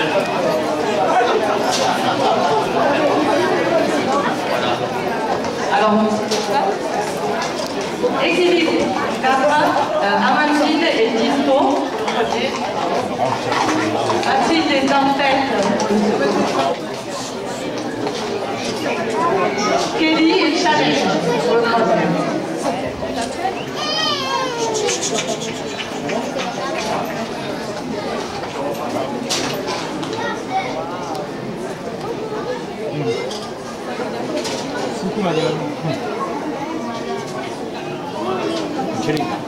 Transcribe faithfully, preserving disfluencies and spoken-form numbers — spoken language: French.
Alors, équilibre. Gabin, euh, Amandine et Dispo. Mathilde est en tête. Kelly et Challenge pour le troisième. Coucou madame. Kelly.